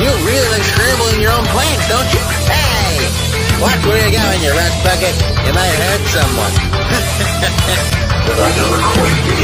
You really like scrambling your own plants, don't you? Hey! Watch where you're going, you rust bucket. You might hurt someone. But I never quite